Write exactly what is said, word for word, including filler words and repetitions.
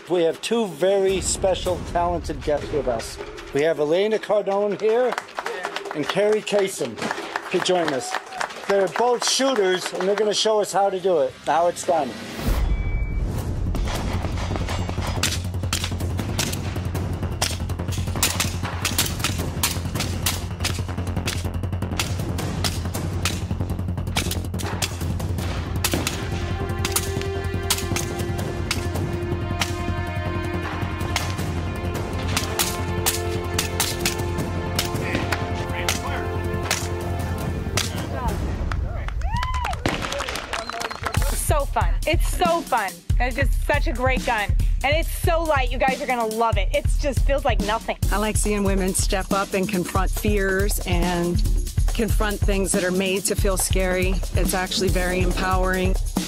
We have two very special, talented guests with us. We have Elena Cardone here and Kerri Kasem to join us. They're both shooters, and they're going to show us how to do it, how it's done. So fun. It's so fun. It's just such a great gun. And it's so light, you guys are gonna love it. It just feels like nothing. I like seeing women step up and confront fears and confront things that are made to feel scary. It's actually very empowering.